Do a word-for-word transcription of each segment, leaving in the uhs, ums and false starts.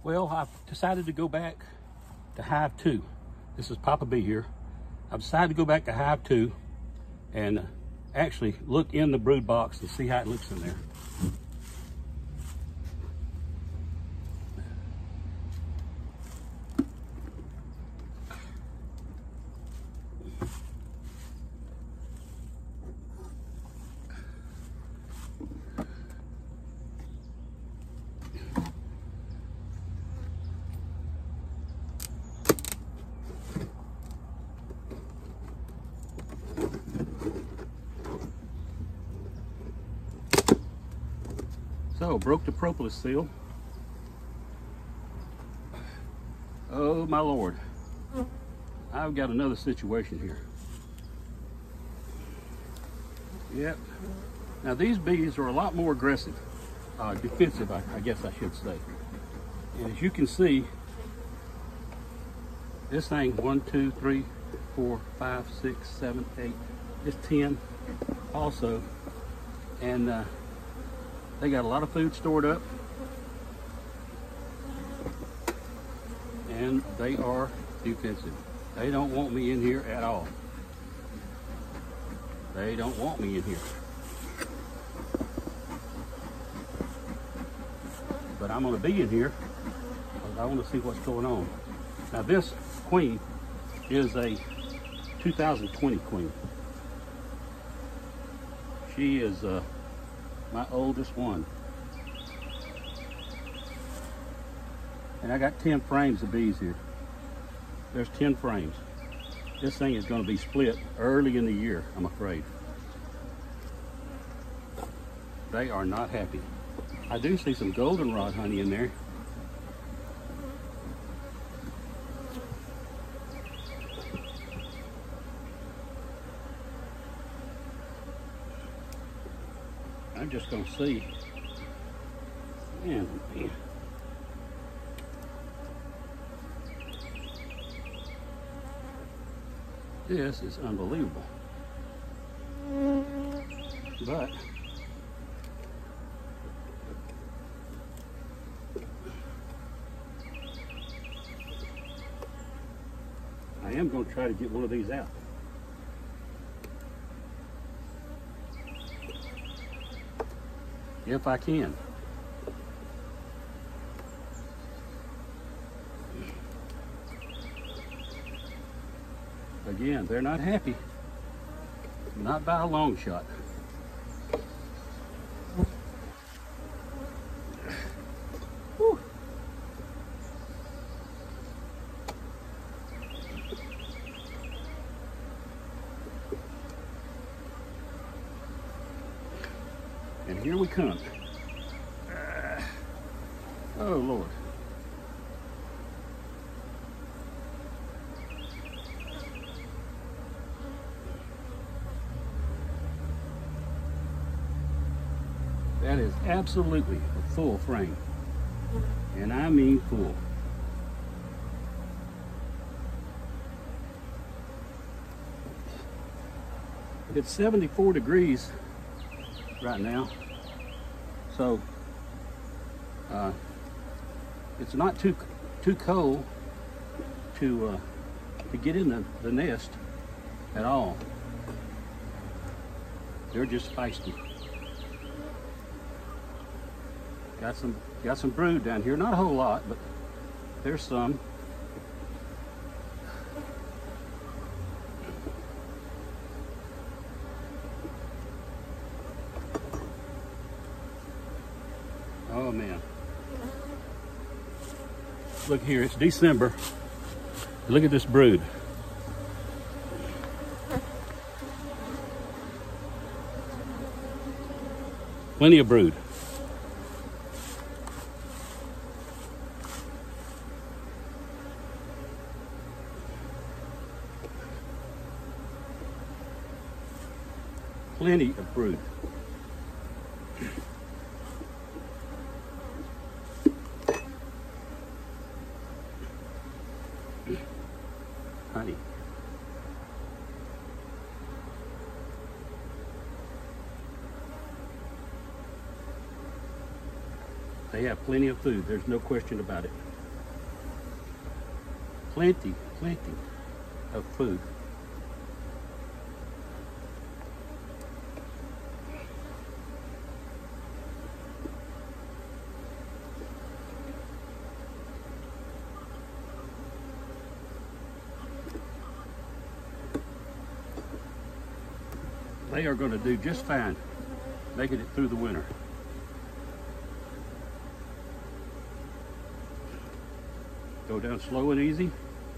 Well, I've decided to go back to Hive two. This is Papa B here. I've decided to go back to Hive two and actually look in the brood box and see how it looks in there. So, broke the propolis seal. Oh my Lord. I've got another situation here. Yep. Now these bees are a lot more aggressive, uh, defensive, I, I guess I should say. And as you can see, this thing, one, two, three, four, five, six, seven, eight, it's ten also. And uh, they got a lot of food stored up, and they are defensive. They don't want me in here at all. They don't want me in here. But I'm gonna be in here because I want to see what's going on. Now this queen is a two thousand twenty queen. She is uh, my oldest one. And I got ten frames of bees here. There's ten frames. This thing is going to be split early in the year, I'm afraid. They are not happy. I do see some goldenrod honey in there. I'm just going to see. Man, man. This is unbelievable. But I am going to try to get one of these out. If I can. Again, they're not happy. Not by a long shot. Whew. And here we come. Uh, oh, Lord. That is absolutely a full frame. And I mean full. It's seventy-four degrees right now. So uh, it's not too too cold to uh, to get in the, the nest at all. They're just feisty. Got some got some brood down here. Not a whole lot, but there's some. Oh man. Look here, it's December. Look at this brood. Plenty of brood. Plenty of brood. Honey. They have plenty of food. There's no question about it. plenty, plenty of food. They are going to do just fine making it through the winter. Go down slow and easy.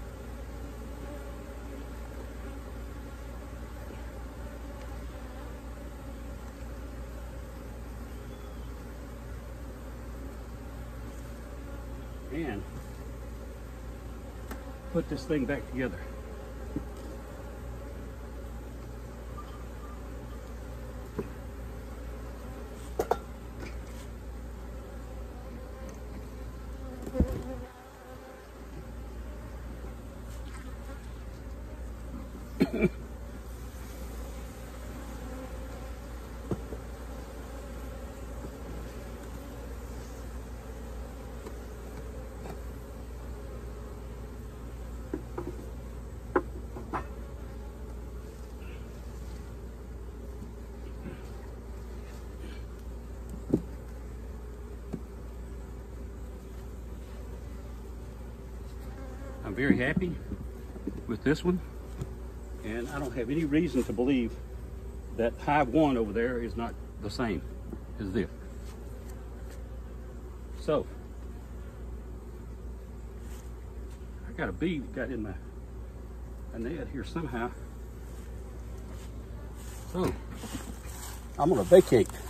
And put this thing back together. I'm very happy with this one, and I don't have any reason to believe that hive one over there is not the same as this. So, I got a bee that got in my, my net here somehow. So, I'm gonna vacate.